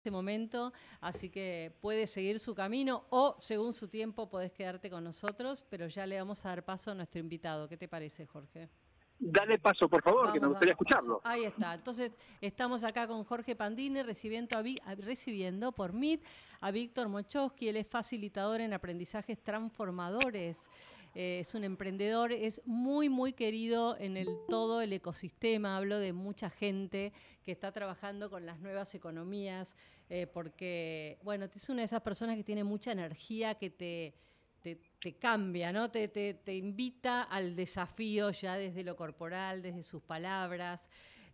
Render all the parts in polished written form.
este momento, así que puede seguir su camino o según su tiempo podés quedarte con nosotros, pero ya le vamos a dar paso a nuestro invitado. ¿Qué te parece, Jorge? Dale paso, por favor, que me Vamos gustaría dando paso. escucharlo. Ahí está. Entonces, estamos acá con Jorge Pandini recibiendo por Meet a Víctor Mochowski. Él es facilitador en aprendizajes transformadores. Es un emprendedor, es muy, muy querido en todo el ecosistema. Hablo de mucha gente que está trabajando con las nuevas economías, porque, bueno, es una de esas personas que tiene mucha energía, que te cambia, ¿no? Te invita al desafío ya desde lo corporal, desde sus palabras,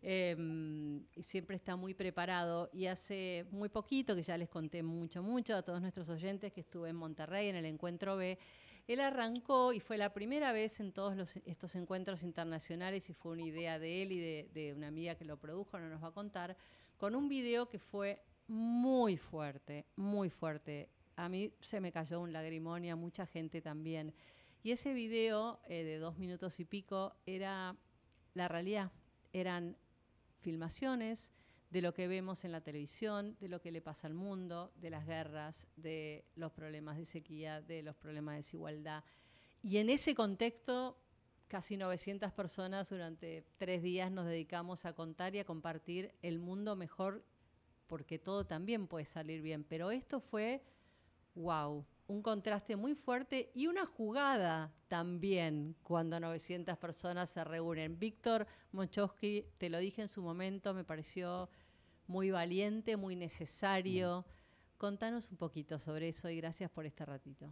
y siempre está muy preparado. Y hace muy poquito, que ya les conté mucho a todos nuestros oyentes, que estuve en Monterrey en el Encuentro B, él arrancó y fue la primera vez en todos estos encuentros internacionales, y fue una idea de él y de una amiga que lo produjo, no nos va a contar, con un video que fue muy fuerte, muy fuerte. A mí se me cayó un lagrimón y a mucha gente también. Y ese video de 2 minutos y pico era la realidad. Eran filmaciones de lo que vemos en la televisión, de lo que le pasa al mundo, de las guerras, de los problemas de sequía, de los problemas de desigualdad. Y en ese contexto, casi 900 personas durante 3 días nos dedicamos a contar y a compartir el mundo mejor, porque todo también puede salir bien. Pero esto fue wow, un contraste muy fuerte y una jugada también cuando 900 personas se reúnen. Víctor Mochowski, te lo dije en su momento, me pareció muy valiente, muy necesario. Contanos un poquito sobre eso y gracias por este ratito.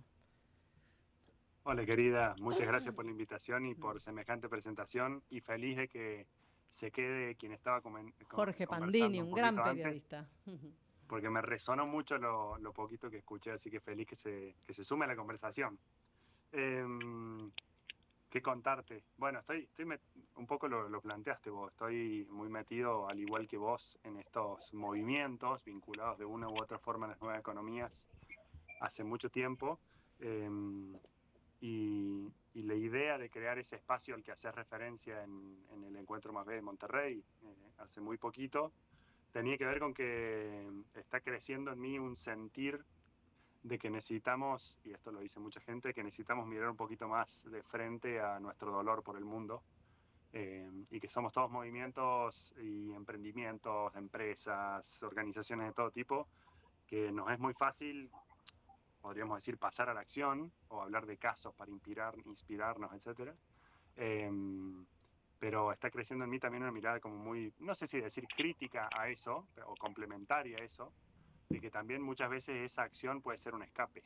Hola querida, muchas gracias por la invitación y por semejante presentación, y feliz de que se quede quien estaba Jorge Pandini, conversando un un gran poquito antes, periodista. porque me resonó mucho lo poquito que escuché, así que feliz que se sume a la conversación. ¿Qué contarte? Bueno, un poco lo planteaste vos, estoy muy metido, al igual que vos, en estos movimientos vinculados de una u otra forma a las nuevas economías hace mucho tiempo. Y la idea de crear ese espacio al que haces referencia en el Encuentro Más B de Monterrey hace muy poquito, tenía que ver con que está creciendo en mí un sentir de que necesitamos, y esto lo dice mucha gente, que necesitamos mirar un poquito más de frente a nuestro dolor por el mundo, y que somos todos movimientos y emprendimientos, empresas, organizaciones de todo tipo, que nos es muy fácil, podríamos decir, pasar a la acción o hablar de casos para inspirarnos, etcétera. Pero está creciendo en mí también una mirada como muy, no sé si decir crítica a eso, o complementaria a eso, de que también muchas veces esa acción puede ser un escape.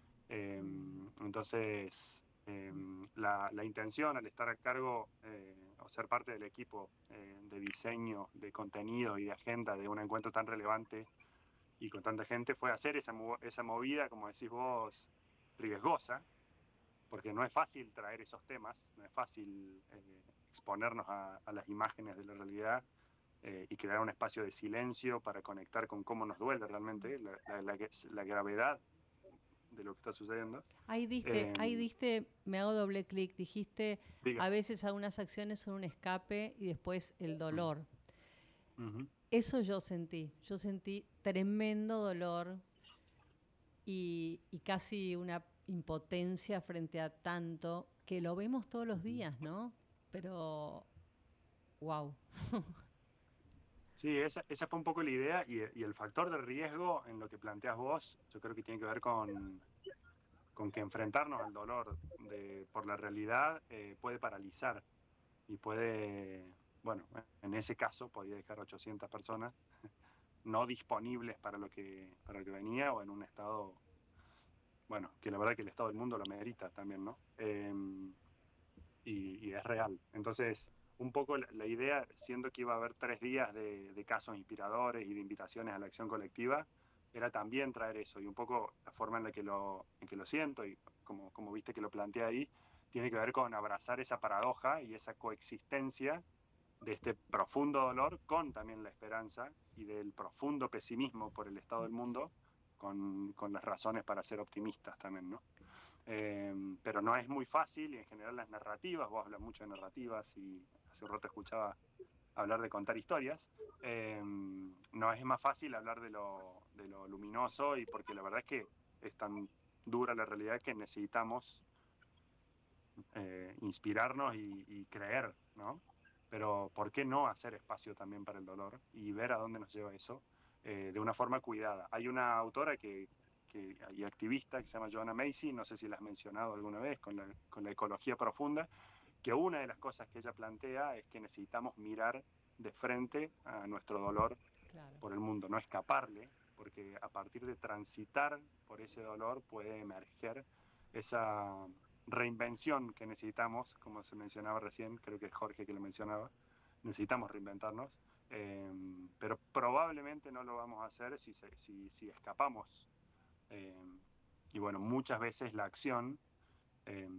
Entonces, la intención al estar a cargo o ser parte del equipo de diseño, de contenido y de agenda de un encuentro tan relevante y con tanta gente fue hacer esa movida, como decís vos, riesgosa, porque no es fácil traer esos temas, no es fácil exponernos a las imágenes de la realidad y crear un espacio de silencio para conectar con cómo nos duele realmente la gravedad de lo que está sucediendo. Ahí diste, me hago doble clic, dijiste, Diga. a veces algunas acciones son un escape y después el dolor. Uh-huh. Eso yo sentí tremendo dolor y casi una impotencia frente a tanto que lo vemos todos los días, ¿no? Pero, wow. Sí, esa fue un poco la idea y el factor de riesgo en lo que planteas vos, yo creo que tiene que ver con que enfrentarnos al dolor por la realidad puede paralizar y puede, bueno, en ese caso podía dejar 800 personas no disponibles para lo que venía o en un estado, bueno, que la verdad que el estado del mundo lo merita también, ¿no? Y es real. Entonces, un poco la idea, siendo que iba a haber 3 días de casos inspiradores y de invitaciones a la acción colectiva, era también traer eso. Y un poco la forma en que lo siento, y como viste que lo planteé ahí, tiene que ver con abrazar esa paradoja y esa coexistencia de este profundo dolor con también la esperanza y del profundo pesimismo por el estado del mundo, con las razones para ser optimistas también, ¿no? Pero no es muy fácil y en general las narrativas, vos hablas mucho de narrativas y hace un rato escuchaba hablar de contar historias. No es más fácil hablar de lo luminoso, y porque la verdad es que es tan dura la realidad que necesitamos inspirarnos y creer, ¿no? Pero ¿por qué no hacer espacio también para el dolor y ver a dónde nos lleva eso de una forma cuidada? Hay una autora y activista que se llama Joanna Macy, no sé si la has mencionado alguna vez, con la ecología profunda, que una de las cosas que ella plantea es que necesitamos mirar de frente a nuestro dolor Claro. por el mundo, no escaparle, porque a partir de transitar por ese dolor puede emerger esa reinvención que necesitamos, como se mencionaba recién, creo que es Jorge que lo mencionaba, necesitamos reinventarnos, pero probablemente no lo vamos a hacer si escapamos. Eh, y bueno, muchas veces la acción eh,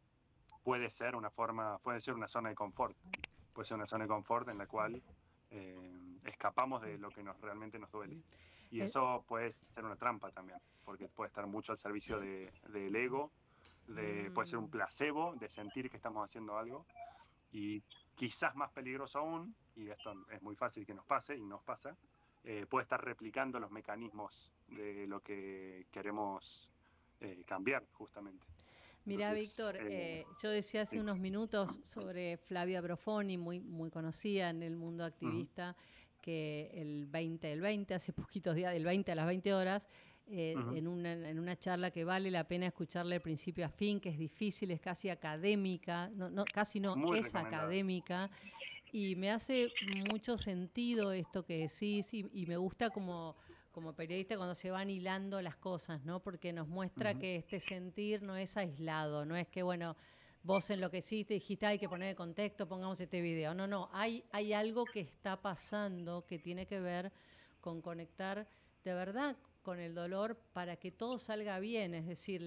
puede ser una zona de confort, puede ser una zona de confort en la cual escapamos de lo que realmente nos duele. Y Eh, eso puede ser una trampa también, porque puede estar mucho al servicio del ego, puede ser un mm, placebo de sentir que estamos haciendo algo, y quizás más peligroso aún, y esto es muy fácil que nos pase y nos pasa, puede estar replicando los mecanismos de lo que queremos cambiar justamente. Mirá, Entonces, Víctor, yo decía hace sí. unos minutos sobre Flavia Brofoni, muy conocida en el mundo Ujú, activista, que el 20 del 20, hace poquitos días, del 20 a las 20 horas, ujú. en una charla que vale la pena escucharle de principio a fin, que es difícil, es casi académica, casi no, Muy es recomendada. académica, y me hace mucho sentido esto que decís, y me gusta como periodista cuando se van hilando las cosas, ¿no? Porque nos muestra Ujú, que este sentir no es aislado, no es que, bueno, vos enloqueciste, dijiste, hay que poner el contexto, pongamos este video. No, no, hay algo que está pasando que tiene que ver con conectar de verdad con el dolor para que todo salga bien, es decir,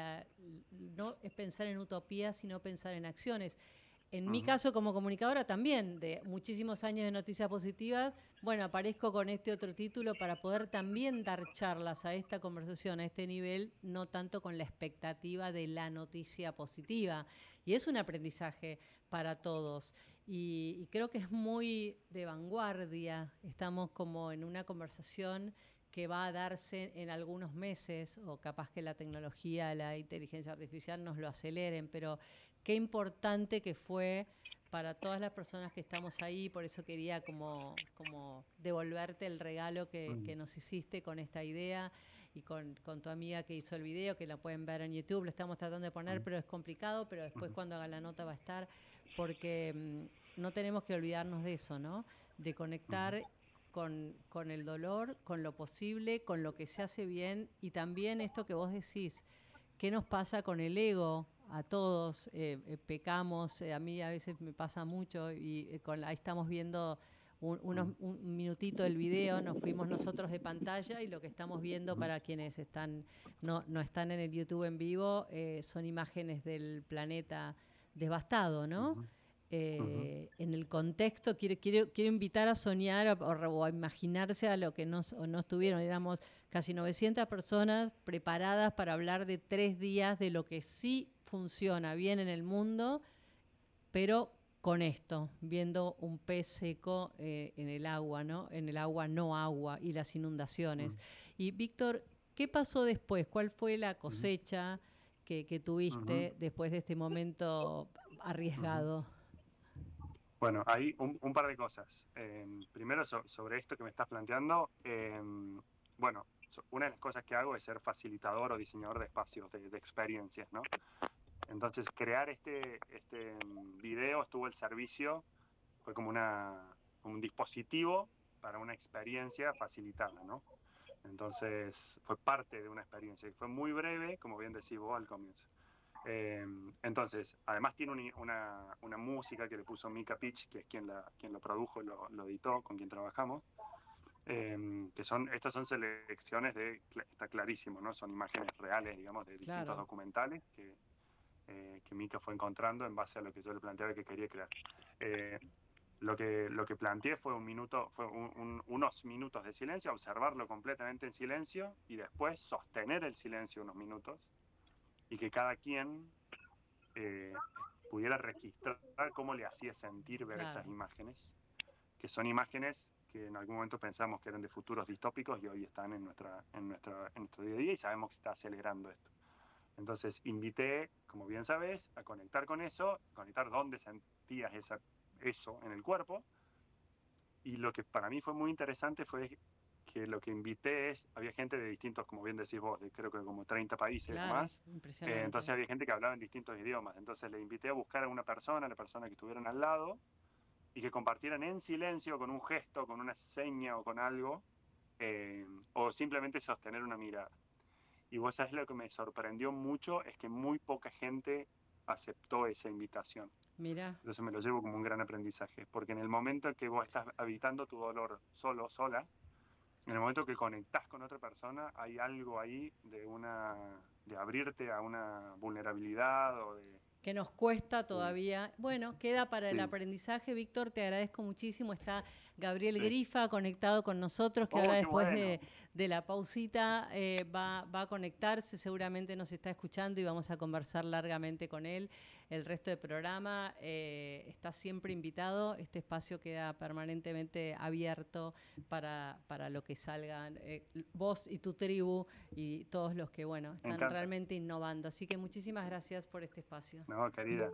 no es pensar en utopías, sino pensar en acciones. En mi ujú, caso como comunicadora también, de muchísimos años de noticias positivas, bueno, aparezco con este otro título para poder también dar charlas a esta conversación, a este nivel, no tanto con la expectativa de la noticia positiva. Y es un aprendizaje para todos. Y creo que es muy de vanguardia. Estamos como en una conversación que va a darse en algunos meses, o capaz que la tecnología, la inteligencia artificial nos lo aceleren, pero qué importante que fue para todas las personas que estamos ahí, por eso quería como devolverte el regalo que ujú, nos hiciste con esta idea y con tu amiga que hizo el video, que la pueden ver en YouTube, lo estamos tratando de poner, ujú, pero es complicado, pero después ujú, cuando haga la nota va a estar, porque no tenemos que olvidarnos de eso, ¿no? De ujú, conectar con el dolor, con lo posible, con lo que se hace bien, y también esto que vos decís, ¿qué nos pasa con el ego? A todos pecamos, a mí a veces me pasa mucho, y ahí estamos viendo ujú, un minutito del video, nos fuimos nosotros de pantalla, y lo que estamos viendo ujú, para quienes no están en el YouTube en vivo son imágenes del planeta devastado, ¿no? ujú, ujú, En el contexto, quiero invitar a soñar o a imaginarse a lo que no estuvieron. Éramos casi 900 personas preparadas para hablar de 3 días de lo que sí funciona bien en el mundo, pero con esto, viendo un pez seco en el agua, ¿no? En el agua no agua, y las inundaciones. ujú, Y Víctor, ¿qué pasó después? ¿Cuál fue la ujú, cosecha que ujú, tuviste después de este momento ujú. arriesgado? Bueno, hay un par de cosas. Primero, sobre esto que me estás planteando, bueno, una de las cosas que hago es ser facilitador o diseñador de espacios, de experiencias, ¿no? Entonces, crear este video estuvo al servicio, fue como un dispositivo para una experiencia facilitada, ¿no? Entonces, fue parte de una experiencia que fue muy breve, como bien decís vos al comienzo. Eh, entonces, además tiene una música que le puso Mika Pitch, que es quien lo produjo y lo editó, con quien trabajamos, estas son selecciones está clarísimo, ¿no? Son imágenes reales, digamos, de distintos Claro. documentales que Mika fue encontrando en base a lo que yo le planteaba que quería crear. Eh, lo que planteé fue unos minutos de silencio, observarlo completamente en silencio y después sostener el silencio unos minutos y que cada quien eh, pudiera registrar cómo le hacía sentir ver esas Claro. imágenes. que son imágenes que en algún momento pensamos que eran de futuros distópicos y hoy están en nuestro día a día y sabemos que está acelerando esto. Entonces invité, como bien sabes, a conectar con eso, conectar dónde sentías eso en el cuerpo. Y lo que para mí fue muy interesante fue que lo que invité había gente de distintos, como bien decís vos, creo que como 30 países o Claro, más. impresionante. Entonces había gente que hablaba en distintos idiomas. Entonces le invité a buscar a una persona, la persona que estuvieran al lado, y que compartieran en silencio, con un gesto, con una seña o con algo, o simplemente sostener una mirada. Y vos sabés lo que me sorprendió mucho es que muy poca gente aceptó esa invitación. Mira. Entonces me lo llevo como un gran aprendizaje, porque en el momento en que vos estás habitando tu dolor solo, sola, en el momento que conectás con otra persona, hay algo ahí de abrirte a una vulnerabilidad o de... Que nos cuesta todavía. Bueno, queda para el Sí, aprendizaje. Víctor, te agradezco muchísimo. Está Gabriel sí. Grifa conectado con nosotros, que Oh, ahora qué después bueno. de la pausita va a conectarse, seguramente nos está escuchando y vamos a conversar largamente con él. El resto del programa está siempre invitado. Este espacio queda permanentemente abierto para lo que salgan vos y tu tribu y todos los que, bueno, Me están encanta. realmente innovando. Así que muchísimas gracias por este espacio. No, querida,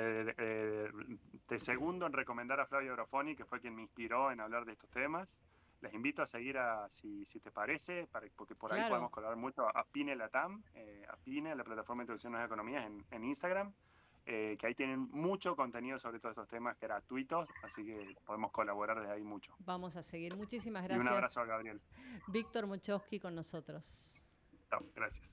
te segundo en recomendar a Flavio Grafoni, que fue quien me inspiró en hablar de estos temas. Les invito a seguir, si te parece, porque por ahí Claro, podemos colaborar mucho, a Pine Latam, a Pine, la plataforma de introducción a las economías en Instagram, que ahí tienen mucho contenido sobre todos estos temas gratuitos, así que podemos colaborar desde ahí mucho. vamos a seguir. Muchísimas Y un gracias. abrazo a Gabriel. Víctor Mochowski con nosotros. Chao, gracias.